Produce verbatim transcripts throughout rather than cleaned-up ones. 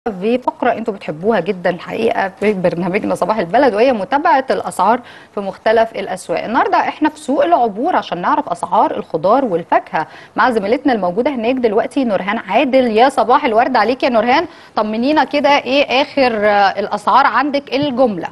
في فقرة انتوا بتحبوها جدا الحقيقة في برنامجنا صباح البلد، وهي متابعة الأسعار في مختلف الأسواق. النهاردة احنا في سوق العبور عشان نعرف أسعار الخضار والفاكهة مع زميلتنا الموجودة هناك دلوقتي نورهان عادل. يا صباح الورد عليك يا نورهان، طمنينا كده ايه آخر الأسعار عندك الجملة؟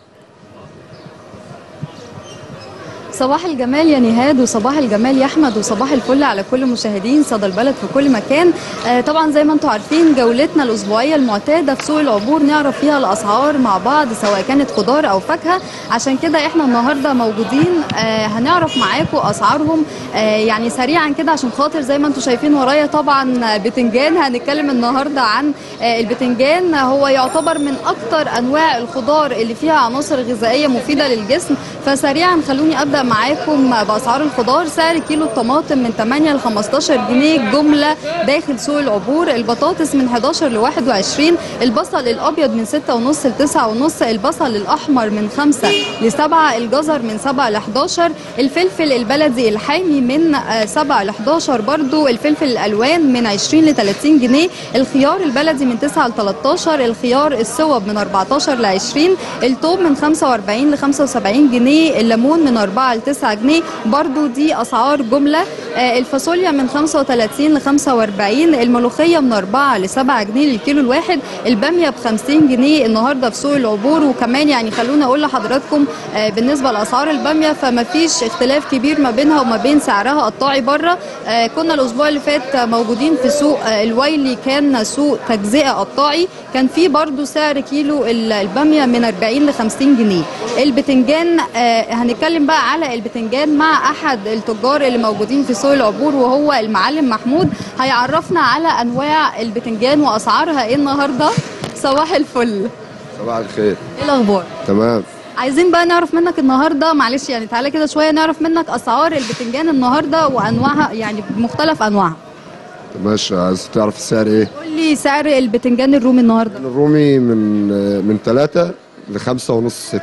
صباح الجمال يا نهاد، وصباح الجمال يا احمد، وصباح الفل على كل مشاهدين صدى البلد في كل مكان. آه طبعا زي ما انتم عارفين جولتنا الاسبوعيه المعتاده في سوق العبور نعرف فيها الاسعار مع بعض سواء كانت خضار او فاكهه. عشان كده احنا النهارده موجودين آه هنعرف معاكم اسعارهم آه يعني سريعا كده، عشان خاطر زي ما انتم شايفين ورايا طبعا بتنجان. هنتكلم النهارده عن آه البتنجان، هو يعتبر من اكتر انواع الخضار اللي فيها عناصر غذائيه مفيده للجسم. فسريعا خلوني ابدا معاكم باسعار الخضار. سعر كيلو الطماطم من ثمانية ل خمستاشر جنيه جمله داخل سوق العبور، البطاطس من حداشر ل واحد وعشرين، البصل الابيض من ستة ونص ل تسعة ونص، البصل الاحمر من خمسة ل سبعة، الجزر من سبعة ل حداشر، الفلفل البلدي الحامي من سبعة ل حداشر برضو، الفلفل الالوان من عشرين ل تلاتين جنيه، الخيار البلدي من تسعة ل تلتاشر، الخيار الصوب من اربعتاشر ل عشرين، الثوم من خمسة واربعين ل خمسة وسبعين جنيه، الليمون من أربعة ل تسعة جنيه برضو دي اسعار جمله. آه الفاصوليا من خمسة وتلاتين ل خمسة واربعين، الملوخيه من أربعة ل سبعة جنيه للكيلو الواحد، الباميه ب خمسين جنيه النهارده في سوق العبور. وكمان يعني خلونا اقول لحضراتكم آه بالنسبه لاسعار الباميه فما فيش اختلاف كبير ما بينها وما بين سعرها قطاعي بره. آه كنا الاسبوع اللي فات موجودين في سوق آه الويلي، كان سوق تجزئه قطاعي، كان في برضو سعر كيلو الباميه من أربعين ل خمسين جنيه. البتنجان آه هنتكلم بقى على البتنجان مع احد التجار اللي موجودين في سوق العبور وهو المعلم محمود، هيعرفنا على انواع البتنجان واسعارها ايه النهارده. صباح الفل. صباح الخير. ايه الاخبار؟ تمام. عايزين بقى نعرف منك النهارده، معلش يعني تعالى كده شويه نعرف منك اسعار البتنجان النهارده وانواعها، يعني بمختلف انواعها. ماشي، عايز تعرف السعر ايه؟ قول لي سعر البتنجان الرومي النهارده. الرومي من من ثلاثة ل خمسة ونص ستة.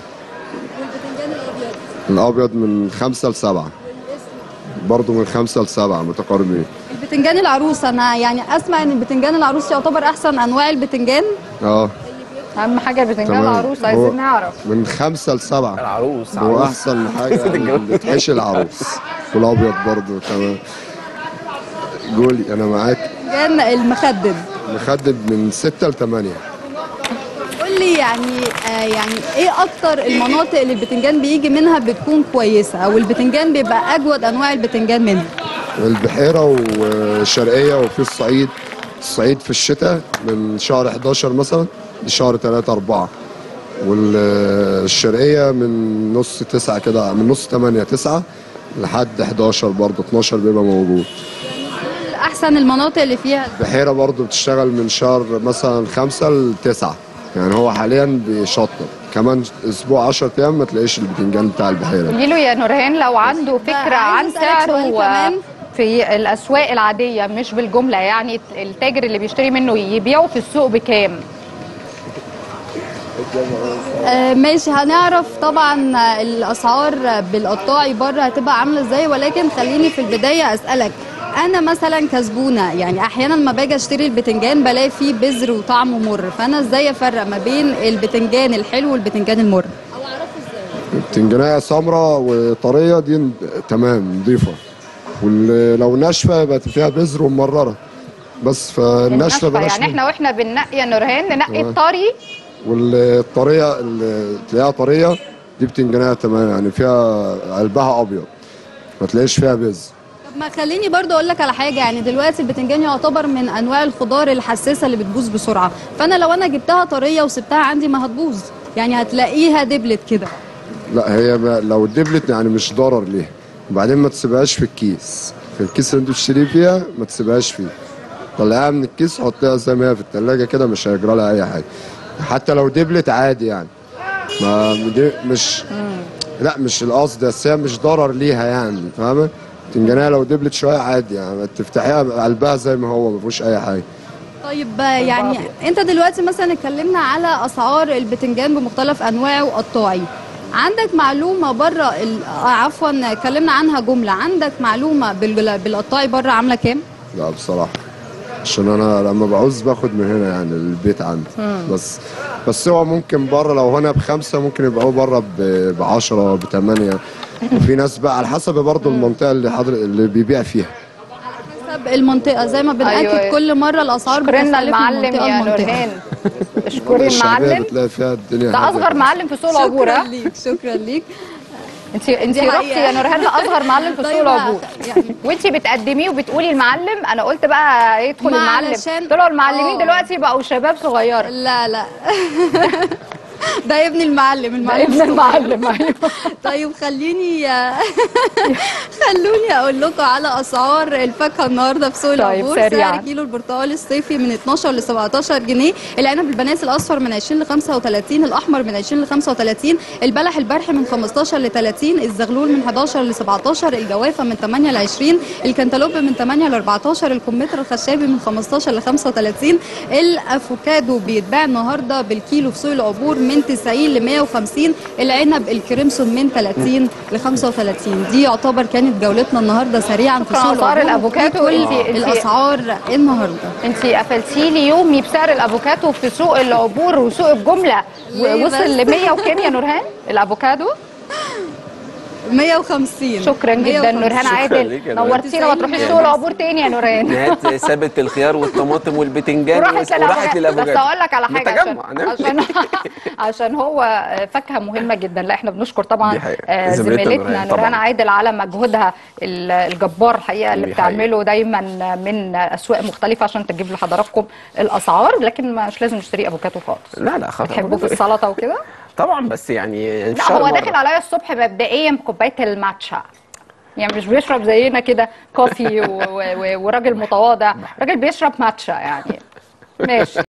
والبتنجان الابيض؟ الابيض من خمسة ل سبعة. برضه من خمسة ل سبعة متقاربين. البتنجان العروس، انا يعني اسمع ان البتنجان العروس يعتبر احسن انواع البتنجان. اه أهم حاجة البتنجان العروس، عايزين نعرف. من خمسة ل سبعة. العروس هو احسن حاجة اللي تحشي العروس. والابيض برضه تمام. قولي انا معاك. البتنجان المخدد مخدد من ستة ل تمانية. قول لي يعني آه يعني ايه اكتر المناطق اللي البتنجان بيجي منها بتكون كويسه، او البتنجان بيبقى اجود انواع البتنجان منها؟ البحيرة والشرقية وفي الصعيد. الصعيد في الشتاء من شهر حداشر مثلا لشهر تلاتة أربعة، والشرقية من نص تسعة كده، من نص تمانية تسعة لحد حداشر برضه اتناشر بيبقى موجود. احسن المناطق اللي فيها البحيرة برضه بتشتغل من شهر مثلا خمسة لتسعة، يعني هو حاليا بيشطب، كمان اسبوع عشرة ايام ما تلاقيش البتنجان بتاع البحيرة. قولي له يا نورهان لو عنده فكرة عن سعره في الأسواق العادية مش بالجملة، يعني التاجر اللي بيشتري منه يبيعه في السوق بكام؟ آه ماشي، هنعرف طبعا الأسعار بالقطاعي بره هتبقى عاملة ازاي، ولكن خليني في البداية أسألك، أنا مثلا كزبونة يعني أحيانا لما باجي أشتري البتنجان بلاقي فيه بذر وطعمه مر، فأنا ازاي أفرق ما بين البتنجان الحلو والبتنجان المر؟ أو أعرفه ازاي؟ البتنجانية سمراء وطرية دي تمام نضيفة، ولو ناشفه يبقى فيها بذر وممرره بس. فالناشفه بلاش، يعني احنا واحنا بننقي يا نورهان ننقي الطري، والطريه اللي تلاقيها طريه دي بتنجانيه تمام، يعني فيها قلبها ابيض ما تلاقيش فيها بذر. طب ما خليني برضو اقول لك على حاجه، يعني دلوقتي البتنجان يعتبر من انواع الخضار الحساسه اللي بتبوظ بسرعه، فانا لو انا جبتها طريه وسبتها عندي ما هتبوظ، يعني هتلاقيها دبلت كده. لا هي لو دبلت يعني مش ضرر ليها، وبعدين ما تسيبهاش في الكيس، في الكيس اللي انت بتشتري فيها ما تسيبهاش فيه، طلعها من الكيس حطيها زي ما هي في الثلاجه كده، مش هيجرى لها اي حاجه، حتى لو دبلت عادي يعني. ما مش لا مش القصد، بس هي مش ضرر ليها يعني، فاهمه؟ البتنجانيه لو دبلت شويه عادي يعني، تفتحيها قلبها زي ما هو ما فيهوش اي حاجه. طيب يعني انت دلوقتي مثلا اتكلمنا على اسعار البتنجان بمختلف انواعه وقطاعي، عندك معلومه بره عفوا اتكلمنا عنها جمله، عندك معلومه بالقطاعي بره عامله كام؟ لا بصراحه عشان انا لما بعوز باخد من هنا يعني البيت عندي. بس بس هو ممكن بره لو هنا بخمسه ممكن يبقى هو بره ب عشرة بثمانيه. وفي ناس بقى على حسب برضه المنطقه اللي حاضر اللي بيبيع فيها. حسب المنطقه زي ما بنأكد أيوة. كل مره الاسعار اشكرنا بتختلف من المعلم منطقه يا لمنطقه. نورهان. اشكري الشعبيه المعلم. بتلاقي فيها الدنيا ده هادية اصغر كده. معلم في سوق العبور. شكرا ها؟ ليك شكرا ليك. انت انت دي رحتي حقيقة. يا نورهان لاصغر معلم في سوق طيب العبور يعني وانت بتقدميه وبتقولي المعلم. انا قلت بقى يدخل ما المعلم، علشان- طلعوا المعلمين اه. دلوقتي بقوا شباب صغيره. لا لا ده ابن المعلم ده المعلم ابن المعلم. ايوه. طيب خليني خلوني اقول لكم على اسعار الفاكهه النهارده في سوق طيب، العبور. سريعاً. سعر كيلو البرتقال الصيفي من اتناشر ل سبعتاشر جنيه، العنب البناس الاصفر من عشرين ل خمسة وتلاتين، الاحمر من عشرين ل خمسة وتلاتين، البلح البرحي من خمستاشر ل تلاتين، الزغلول من حداشر ل سبعتاشر، الجوافه من تمانية ل عشرين، الكنتالوب من تمانية ل اربعتاشر، الكمثرى الخشابي من خمستاشر ل خمسة وتلاتين، الافوكادو بيتباع النهارده بالكيلو في سوق العبور من تسعين ل مية وخمسين، العنب الكريمسون من تلاتين ل خمسة وتلاتين. دي يعتبر كانت جولتنا النهارده سريعا في شكراً. سوق أسعار العبور. الأفوكادو كل انتي- انتي- الاسعار النهارده. انت قفلتي لي يومي بسعر الافوكادو في سوق العبور وسوق الجمله ليه ووصل بس؟ ل مية وكام يا نورهان الافوكادو؟ مية وخمسين. شكرا مية جدا وخمسين. نورهان شكراً عادل، ليك يا نورهان. نورتينا ما تروحيش تسعين سوق العبور تاني يا نورهان. نهاية سابت الخيار والطماطم والبتنجان وراحت وراحت للافوكادو. بس للافوكادو. اقول لك على حاجه عشان متجمع، نعم. عشان عشان هو فاكهه مهمه جدا. لا احنا بنشكر طبعا دي حقيقة. آه، زميلتنا زميلتنا نورهان نورهان طبعاً. عادل على مجهودها ال- الجبار الحقيقه اللي دي حقيقة. بتعمله دايما من اسواق مختلفه عشان تجيب لحضراتكم الاسعار. لكن مش لازم نشتري افوكادو خالص. لا لا خلاص. بتحبوه في السلطه وكده؟ طبعا بس يعني لا هو داخل عليا الصبح مبدئيا بكوبايه الماتشا، يعني مش بيشرب زينا كده كوفي و- و- وراجل متواضع، راجل بيشرب ماتشا يعني. ماشي.